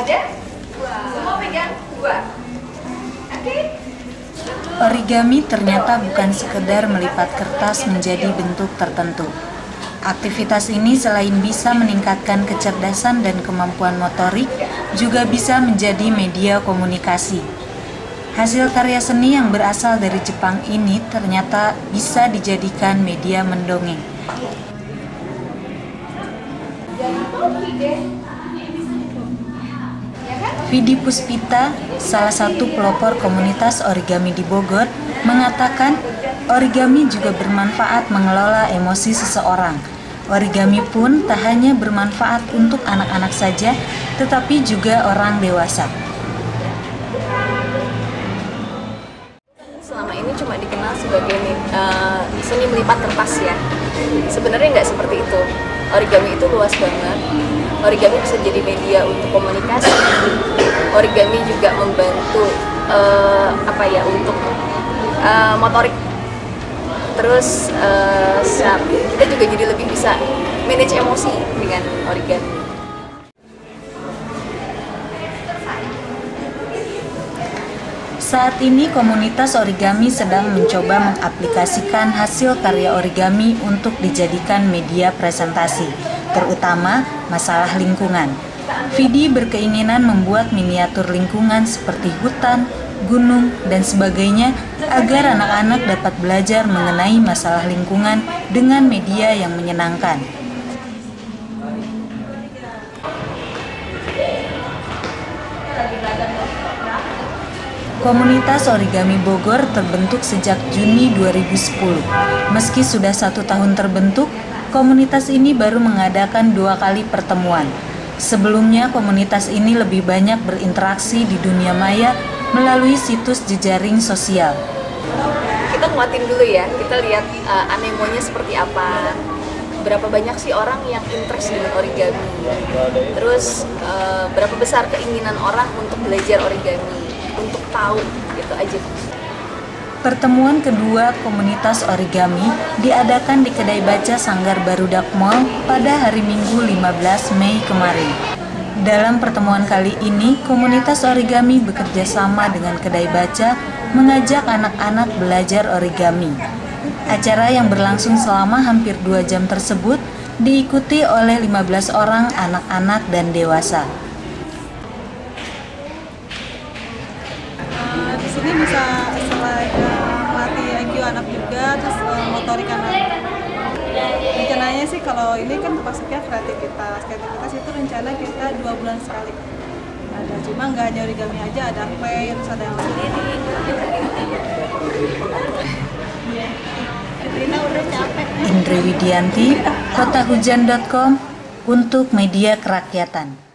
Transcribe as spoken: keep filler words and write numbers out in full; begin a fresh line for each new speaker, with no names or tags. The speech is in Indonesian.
Ada? Semua pegang dua. Oke.
Origami ternyata bukan sekedar melipat kertas menjadi bentuk tertentu. Aktivitas ini selain bisa meningkatkan kecerdasan dan kemampuan motorik, juga bisa menjadi media komunikasi. Hasil karya seni yang berasal dari Jepang ini ternyata bisa dijadikan media mendongeng. Vidi Puspita, salah satu pelopor komunitas origami di Bogor, mengatakan origami juga bermanfaat mengelola emosi seseorang. Origami pun tak hanya bermanfaat untuk anak-anak saja, tetapi juga orang dewasa.
Selama ini cuma dikenal sebagai uh, seni melipat kertas ya. Sebenarnya nggak seperti itu. Origami itu luas banget. Origami bisa jadi media untuk komunikasi. Origami juga membantu uh, apa ya untuk uh, motorik. Terus uh, kita juga jadi lebih bisa manage emosi dengan origami.
Saat ini komunitas origami sedang mencoba mengaplikasikan hasil karya origami untuk dijadikan media presentasi, terutama masalah lingkungan. Vidi berkeinginan membuat miniatur lingkungan seperti hutan, gunung, dan sebagainya agar anak-anak dapat belajar mengenai masalah lingkungan dengan media yang menyenangkan. Komunitas Origami Bogor terbentuk sejak Juni dua ribu sepuluh. Meski sudah satu tahun terbentuk, komunitas ini baru mengadakan dua kali pertemuan. Sebelumnya, komunitas ini lebih banyak berinteraksi di dunia maya melalui situs jejaring sosial.
Kita nguatin dulu ya, kita lihat uh, anemonya seperti apa. Berapa banyak sih orang yang interest dengan origami. Terus uh, berapa besar keinginan orang untuk belajar origami, untuk tahu, gitu aja.
Pertemuan kedua komunitas origami diadakan di Kedai Baca Sanggar Barudak Mall pada hari Minggu lima belas Mei kemarin. Dalam pertemuan kali ini, komunitas origami bekerja sama dengan Kedai Baca mengajak anak-anak belajar origami. Acara yang berlangsung selama hampir dua jam tersebut diikuti oleh lima belas orang anak-anak dan dewasa.
Uh, di sini bisa selain melatih I Q anak juga, terus uh, motorik anak. Rencananya sih kalau ini kan masuknya kreativitas. Kreativitas itu rencana kita dua bulan sekali. Ada, cuma nggak hanya origami aja, ada paint, terus ada yang lain.
Indri Widianti, kota hujan dot com untuk Media Kerakyatan.